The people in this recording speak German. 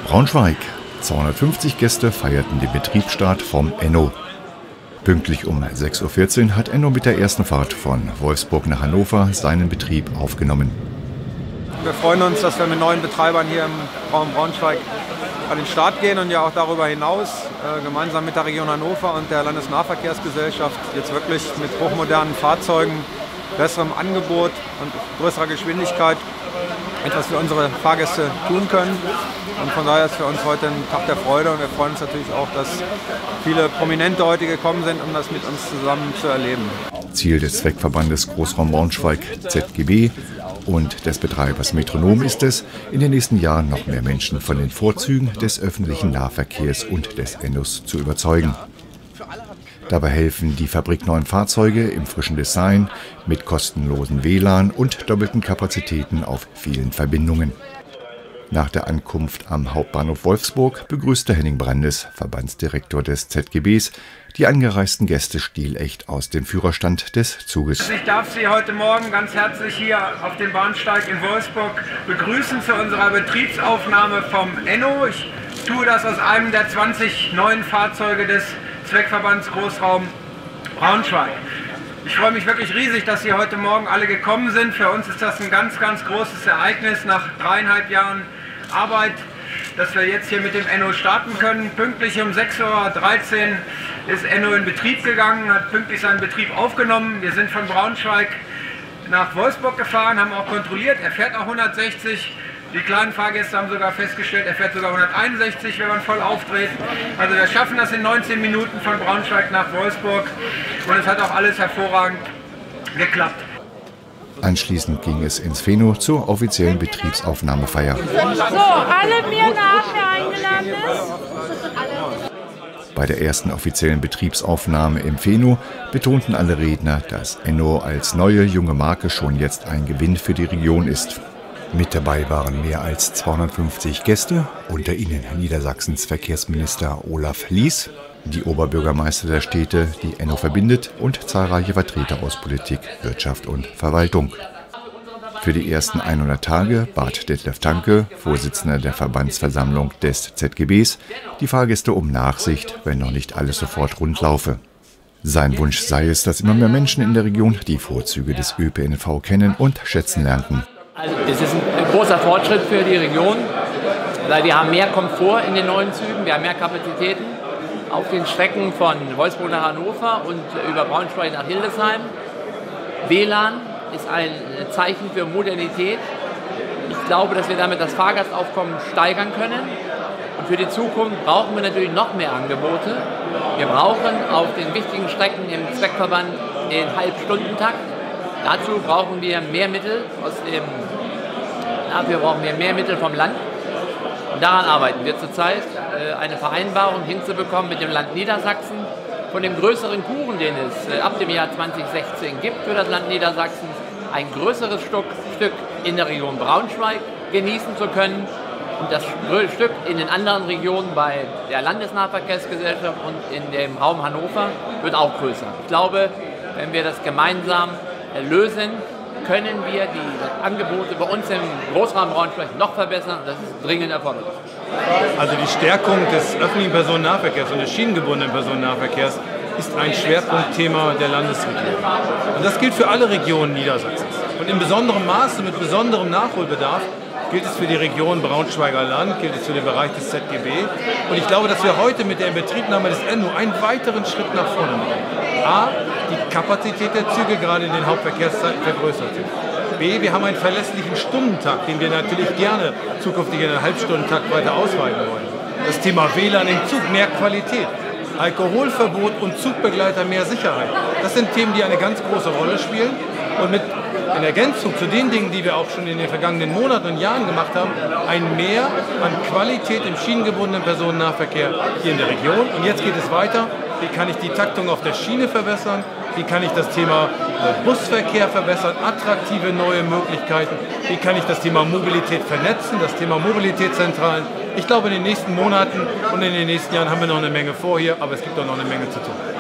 Braunschweig. 250 Gäste feierten den Betriebsstart vom Enno. Pünktlich um 6:14 Uhr hat Enno mit der ersten Fahrt von Wolfsburg nach Hannover seinen Betrieb aufgenommen. Wir freuen uns, dass wir mit neuen Betreibern hier im Raum Braunschweig an den Start gehen und ja auch darüber hinaus gemeinsam mit der Region Hannover und der Landesnahverkehrsgesellschaft jetzt wirklich mit hochmodernen Fahrzeugen, besserem Angebot und größerer Geschwindigkeit etwas für unsere Fahrgäste tun können. Und von daher ist für uns heute ein Tag der Freude und wir freuen uns natürlich auch, dass viele Prominente heute gekommen sind, um das mit uns zusammen zu erleben. Ziel des Zweckverbandes Großraum Braunschweig ZGB und des Betreibers Metronom ist es, in den nächsten Jahren noch mehr Menschen von den Vorzügen des öffentlichen Nahverkehrs und des Ennos zu überzeugen. Dabei helfen die fabrikneuen Fahrzeuge im frischen Design mit kostenlosen WLAN und doppelten Kapazitäten auf vielen Verbindungen. Nach der Ankunft am Hauptbahnhof Wolfsburg begrüßte Henning Brandes, Verbandsdirektor des ZGBs, die angereisten Gäste stilecht aus dem Führerstand des Zuges. Ich darf Sie heute Morgen ganz herzlich hier auf dem Bahnsteig in Wolfsburg begrüßen zu unserer Betriebsaufnahme vom Enno. Ich tue das aus einem der 20 neuen Fahrzeuge des Zweckverbands Großraum Braunschweig. Ich freue mich wirklich riesig, dass Sie heute Morgen alle gekommen sind. Für uns ist das ein ganz, ganz großes Ereignis nach 3,5 Jahren Arbeit, dass wir jetzt hier mit dem Enno starten können. Pünktlich um 6:13 Uhr ist Enno in Betrieb gegangen, hat pünktlich seinen Betrieb aufgenommen. Wir sind von Braunschweig nach Wolfsburg gefahren, haben auch kontrolliert, er fährt auch 160. Die kleinen Fahrgäste haben sogar festgestellt, er fährt sogar 161, wenn man voll aufdreht. Also wir schaffen das in 19 Minuten von Braunschweig nach Wolfsburg und es hat auch alles hervorragend geklappt. Anschließend ging es ins Feno zur offiziellen Betriebsaufnahmefeier. So, alle mir nach, wer eingeladen ist. Bei der ersten offiziellen Betriebsaufnahme im Feno betonten alle Redner, dass Enno als neue junge Marke schon jetzt ein Gewinn für die Region ist. Mit dabei waren mehr als 250 Gäste, unter ihnen Niedersachsens Verkehrsminister Olaf Lies, die Oberbürgermeister der Städte, die Enno verbindet, und zahlreiche Vertreter aus Politik, Wirtschaft und Verwaltung. Für die ersten 100 Tage bat Detlef Tanke, Vorsitzender der Verbandsversammlung des ZGBs, die Fahrgäste um Nachsicht, wenn noch nicht alles sofort rund laufe. Sein Wunsch sei es, dass immer mehr Menschen in der Region die Vorzüge des ÖPNV kennen und schätzen lernten. Also es ist ein großer Fortschritt für die Region, weil wir haben mehr Komfort in den neuen Zügen, wir haben mehr Kapazitäten auf den Strecken von Wolfsburg nach Hannover und über Braunschweig nach Hildesheim. WLAN ist ein Zeichen für Modernität. Ich glaube, dass wir damit das Fahrgastaufkommen steigern können. Und für die Zukunft brauchen wir natürlich noch mehr Angebote. Wir brauchen auf den wichtigen Strecken im Zweckverband den Halbstundentakt. Dazu brauchen wir mehr Mittel dafür brauchen wir mehr Mittel vom Land. Und daran arbeiten wir zurzeit, eine Vereinbarung hinzubekommen mit dem Land Niedersachsen von dem größeren Kuchen, den es ab dem Jahr 2016 gibt für das Land Niedersachsen, ein größeres Stück in der Region Braunschweig genießen zu können. Und das Stück in den anderen Regionen bei der Landesnahverkehrsgesellschaft und in dem Raum Hannover wird auch größer. Ich glaube, wenn wir das gemeinsam lösen, können wir die Angebote bei uns im Großraum Braunschweig noch verbessern. Das ist dringend erforderlich. Also die Stärkung des öffentlichen Personennahverkehrs und des schienengebundenen Personennahverkehrs ist ein Schwerpunktthema der Landesregierung. Und das gilt für alle Regionen Niedersachsens. Und in besonderem Maße, mit besonderem Nachholbedarf, gilt es für die Region Braunschweiger Land, gilt es für den Bereich des ZGB. Und ich glaube, dass wir heute mit der Inbetriebnahme des Enno einen weiteren Schritt nach vorne machen. A, die Kapazität der Züge gerade in den Hauptverkehrszeiten vergrößert wird. B, wir haben einen verlässlichen Stundentakt, den wir natürlich gerne zukünftig in einen Halbstundentakt weiter ausweiten wollen. Das Thema WLAN im Zug, mehr Qualität. Alkoholverbot und Zugbegleiter, mehr Sicherheit. Das sind Themen, die eine ganz große Rolle spielen. Und in Ergänzung zu den Dingen, die wir auch schon in den vergangenen Monaten und Jahren gemacht haben, ein Mehr an Qualität im schienengebundenen Personennahverkehr hier in der Region. Und jetzt geht es weiter. Wie kann ich die Taktung auf der Schiene verbessern? Wie kann ich das Thema Busverkehr verbessern? Attraktive neue Möglichkeiten? Wie kann ich das Thema Mobilität vernetzen? Das Thema Mobilitätszentralen? Ich glaube, in den nächsten Monaten und in den nächsten Jahren haben wir noch eine Menge vor hier, aber es gibt auch noch eine Menge zu tun.